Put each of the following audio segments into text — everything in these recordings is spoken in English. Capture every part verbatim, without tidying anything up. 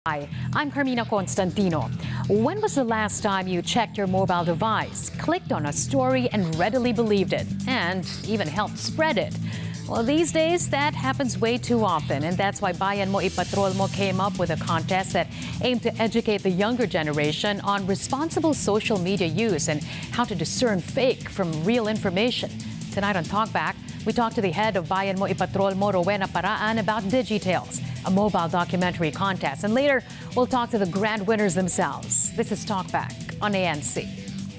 Hi, I'm Carmina Constantino. When was the last time you checked your mobile device, clicked on a story and readily believed it, and even helped spread it? Well, these days, that happens way too often, and that's why Bayan Mo Ipatrol Mo came up with a contest that aimed to educate the younger generation on responsible social media use and how to discern fake from real information. Tonight on Talkback, we talk to the head of Bayan Mo Ipatrol Mo, Rowena Paraan, about Digitales, a mobile documentary contest. And later, we'll talk to the grand winners themselves. This is Talkback on A N C.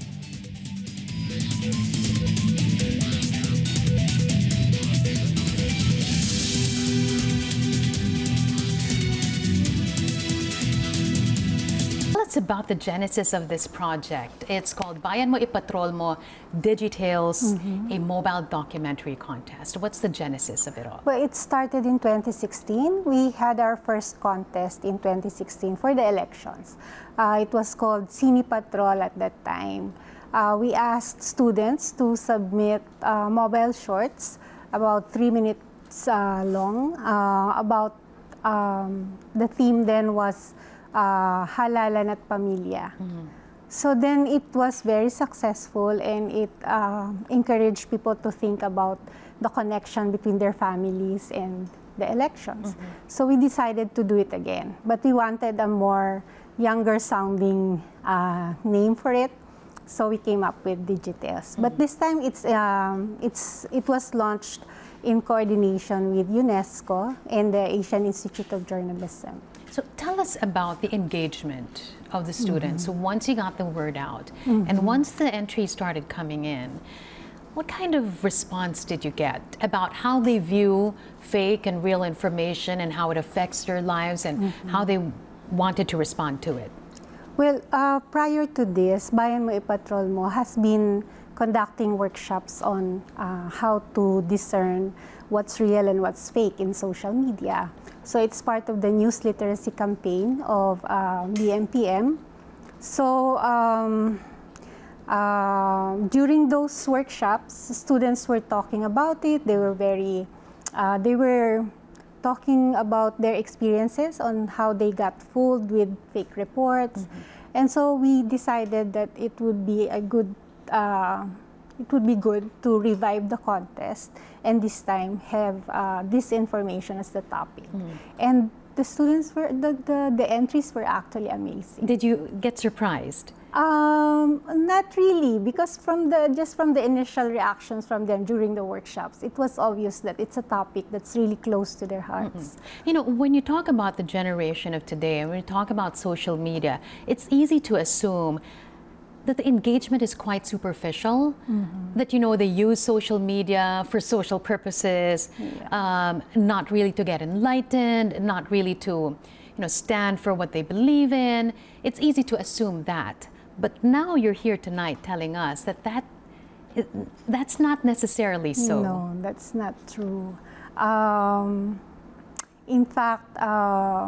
Tell us about the genesis of this project. It's called Bayan Mo Ipatrol Mo, Digitales, mm-hmm. a mobile documentary contest. What's the genesis of it all? Well, it started in twenty sixteen. We had our first contest in twenty sixteen for the elections. Uh, it was called Sini Patrol at that time. Uh, we asked students to submit uh, mobile shorts, about three minutes uh, long. Uh, about um, the theme then was uh, halalan at pamilya. Mm-hmm. So then it was very successful, and it uh, encouraged people to think about the connection between their families and the elections. Mm-hmm. So we decided to do it again, but we wanted a more younger sounding uh, name for it. So we came up with Digitales. Mm-hmm. But this time it's, um, it's, it was launched in coordination with UNESCO and the Asian Institute of Journalism. So tell us about the engagement of the students. Mm-hmm. So once you got the word out, mm-hmm. and once the entries started coming in, what kind of response did you get about how they view fake and real information and how it affects their lives and mm-hmm. how they wanted to respond to it? Well, uh, prior to this, Bayan Mo Ipatrol Mo has been conducting workshops on uh, how to discern what's real and what's fake in social media. So it's part of the news literacy campaign of uh, B M P M. So um, uh, during those workshops, students were talking about it. They were very, uh, they were talking about their experiences on how they got fooled with fake reports. Mm-hmm. And so we decided that it would be a good, uh, it would be good to revive the contest and this time have uh, this information as the topic. Mm. And the students were, the, the, the entries were actually amazing. Did you get surprised? Um, not really, because from the, just from the initial reactions from them during the workshops, it was obvious that it's a topic that's really close to their hearts. Mm-hmm. You know, when you talk about the generation of today, and when you talk about social media, it's easy to assume that the engagement is quite superficial, mm-hmm. that, you know, they use social media for social purposes, yeah. um, not really to get enlightened, not really to, you know, stand for what they believe in. It's easy to assume that. But now you're here tonight telling us that, that that's not necessarily so. No, that's not true. Um, in fact, uh,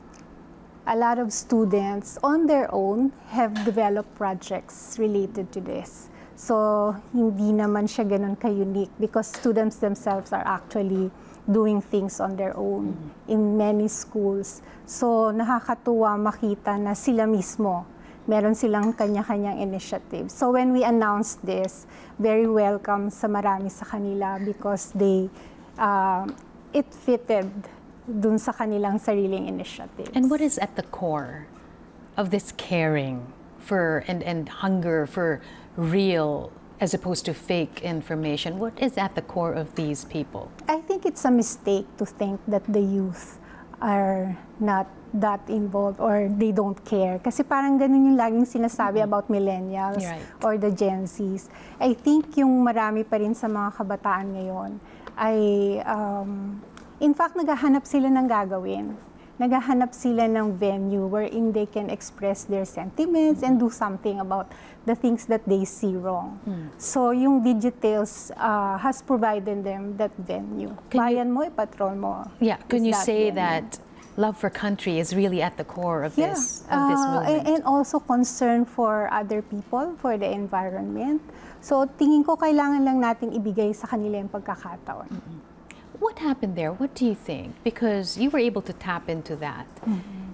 a lot of students on their own have developed projects related to this. So hindi naman siya ganun ka-unique because students themselves are actually doing things on their own mm-hmm. in many schools. So nakakatuwa makita na sila mismo meron silang kanya-kanyang initiative. So when we announced this, very welcome sa marami sa kanila because they, uh, it fitted dun sa kanilang sariling initiatives. And what is at the core of this caring for and, and hunger for real as opposed to fake information? What is at the core of these people? I think it's a mistake to think that the youth are not that involved or they don't care. Kasi parang ganun yung laging sinasabi mm-hmm. about millennials right. or the Gen Zs. I think yung marami pa rin sa mga kabataan ngayon ay, um, in fact, naghahanap sila ng gagawin. Naghahanap sila ng venue wherein they can express their sentiments mm-hmm. and do something about the things that they see wrong. Mm. So yung Digitales uh, has provided them that venue. Bayan Mo Ipatrol Mo. Yeah, can you say venue. that love for country is really at the core of yeah. this of this uh, movement. And also concern for other people, for the environment. So tingin ko kailangan lang natin ibigay sa kanila yung pagkakataon. Mm-hmm. What happened there? What do you think? Because you were able to tap into that. Mm-hmm.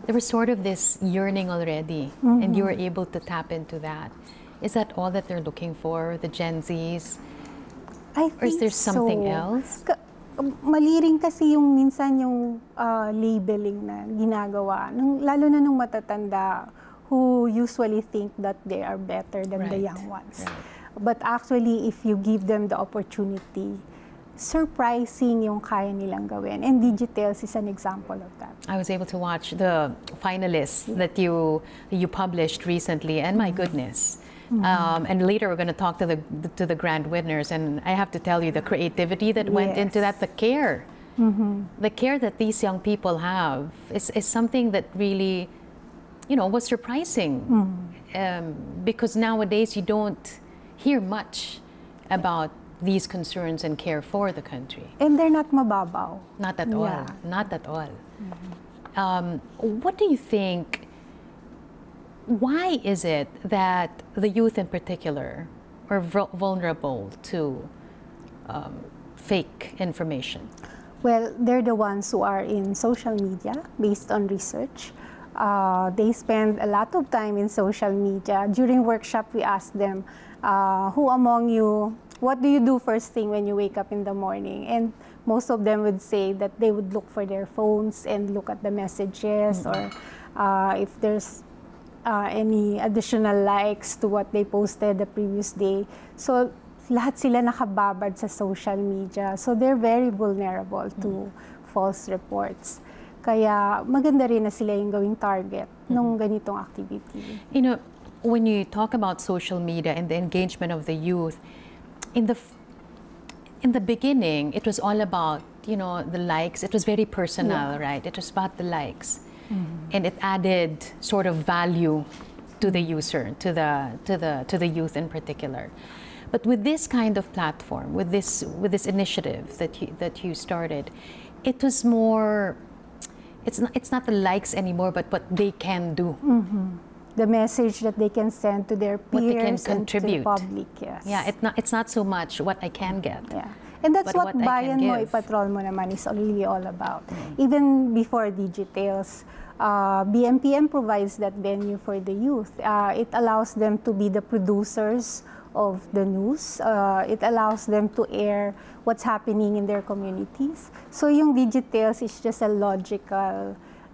there was sort of this yearning already, mm-hmm. and you were able to tap into that. Is that all that they're looking for, the Gen Zs? I think or is there something so. else? Ka mali rin kasi yung minsan yung uh, labeling na ginagawa, nung, lalo na nung matatanda who usually think that they are better than right. the young ones. Right. But actually, if you give them the opportunity, surprising yung kaya nilang gawin. And Digitales is an example of that. I was able to watch the finalists yeah. that you you published recently, and my mm-hmm. goodness. Mm-hmm. um, and later we're going to talk to the to the grand winners, and I have to tell you the creativity that yes. went into that, the care. Mm-hmm. The care that these young people have is, is something that really, you know, was surprising. Mm-hmm. um, because nowadays you don't hear much about these concerns and care for the country. And they're not mababaw. Not at yeah. all. Not at all. Mm-hmm. um, what do you think, why is it that the youth in particular are vulnerable to um, fake information? Well, they're the ones who are in social media based on research. Uh, they spend a lot of time in social media. During workshop, we ask them, uh, who among you, what do you do first thing when you wake up in the morning? And most of them would say that they would look for their phones and look at the messages, mm-hmm. or uh, if there's uh, any additional likes to what they posted the previous day. So lahat sila nakababad sa social media. So they're very vulnerable to mm-hmm. false reports. Kaya maganda rin na sila yung gawing target mm-hmm. ng ganitong activity. You know, when you talk about social media and the engagement of the youth, in the in the beginning, it was all about, you know, the likes. It was very personal, yeah. right? It was about the likes, mm-hmm. and it added sort of value to the user, to the to the to the youth in particular. But with this kind of platform, with this with this initiative that you that you started, it was more. It's not it's not the likes anymore, but what they can do. Mm-hmm. The message that they can send to their peers, what they can contribute. And to the public, yes. Yeah, it's not, it's not so much what I can get. Yeah. And that's what, what Bayan Mo, Ipatrol Mo naman is really all about. Mm-hmm. Even before Digitales, uh, B M P M provides that venue for the youth. Uh, it allows them to be the producers of the news. Uh, it allows them to air what's happening in their communities. So yung Digitales is just a logical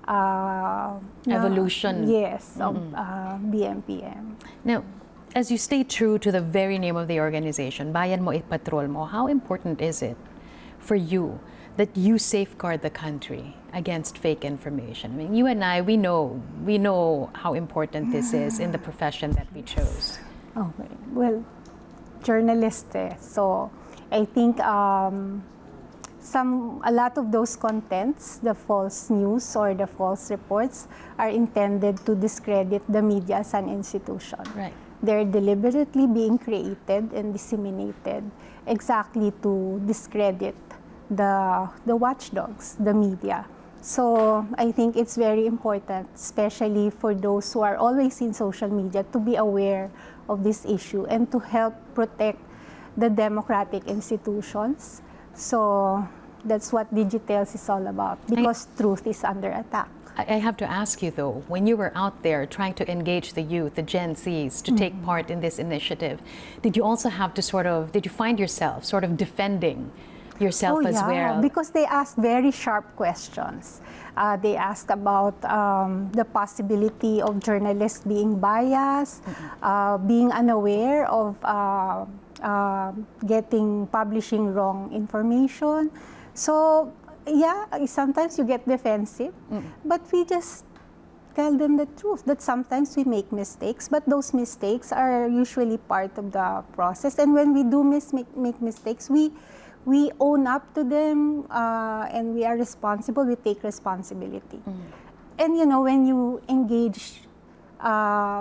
Uh, evolution. No, yes, of mm-hmm. uh, B M P M. Now, as you stay true to the very name of the organization, Bayan Mo Ipatrol Mo, how important is it for you that you safeguard the country against fake information? I mean, you and I, we know, we know how important this is in the profession that we chose. Okay. Well, journalist, eh. So I think um, Some, a lot of those contents, the false news or the false reports, are intended to discredit the media as an institution. Right. They're deliberately being created and disseminated exactly to discredit the, the watchdogs, the media. So I think it's very important, especially for those who are always in social media, to be aware of this issue and to help protect the democratic institutions. So that's what Digitales is all about, because I, truth is under attack. I have to ask you though, when you were out there trying to engage the youth, the Gen Zs, to mm-hmm. take part in this initiative, did you also have to sort of, did you find yourself sort of defending yourself oh, as yeah, well? Because they ask very sharp questions. Uh, they ask about um, the possibility of journalists being biased, mm-hmm. uh, being unaware of uh, Uh, getting, publishing wrong information. So, yeah, sometimes you get defensive, mm. but we just tell them the truth, that sometimes we make mistakes, but those mistakes are usually part of the process. And when we do mis make, make mistakes, we, we own up to them, uh, and we are responsible, we take responsibility. Mm. And you know, when you engage uh,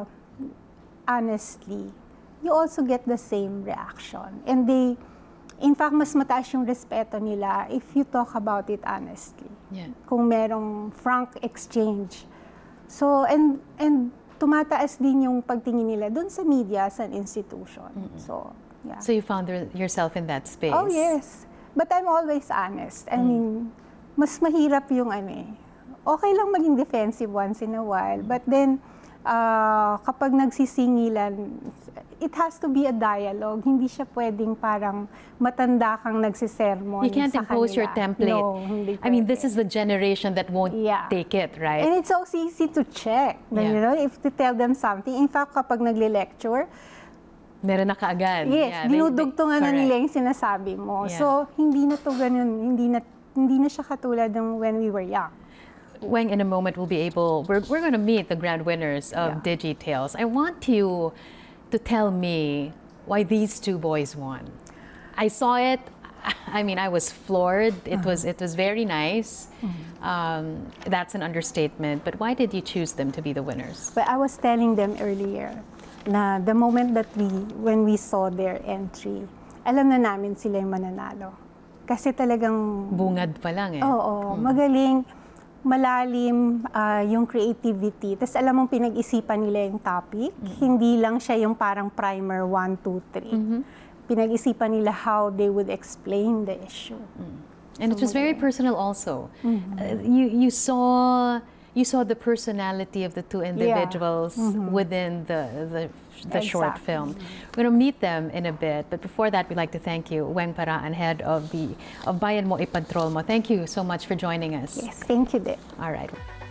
honestly, you also get the same reaction. And they, in fact, mas mataas yung respeto nila if you talk about it honestly. Yeah. Kung merong frank exchange. So, and, and tumataas din yung pagtingin nila dun sa media as an institution. Mm-hmm. So, yeah. So you found yourself in that space? Oh, yes. But I'm always honest. I mm. mean, mas mahirap yung ano eh, okay lang maging defensive once in a while. But then, uh, kapag nagsisingilan, it has to be a dialogue. Hindi siya pwedeng parang matanda kang nagsisermon You can't sa impose kanila. your template. No, hindi I mean, this pwede. is the generation that won't Yeah. take it, right? And it's also easy to check. Yeah. You know, if to tell them something. In fact, kapag nagle-lecture, Meron na kaagad. yes, Yeah, they- dinudugtungan they- na correct. nila yung sinasabi mo. Yeah. So, hindi na to ganun. Hindi na, hindi na siya katulad ng when we were young. Weng, in a moment, we'll be able, we're, we're going to meet the grand winners of Yeah. DigiTales. I want you to tell me why these two boys won. I saw it. I mean, I was floored. It Uh-huh. was it was very nice. Mm-hmm. Um, that's an understatement. But why did you choose them to be the winners? But I was telling them earlier na the moment that we, when we saw their entry, alam na namin sila yung mananalo. Kasi talagang, Bungad pa lang eh. oo, magaling, malalim ah, yung creativity. Tapos alam mong pinag-isipan nila yung topic. Hindi lang siya yung parang primer one, two, three. Pinag-isipan nila how they would explain the issue. And it was very personal also. Uh, you you saw you saw the personality of the two individuals within the the, the short Exactly. film. We're going to meet them in a bit, but before that, we'd like to thank you, Weng Paraan, head of the of Bayan Mo Ipantrol Mo. Thank you so much for joining us. Yes, thank you, Deb. All right.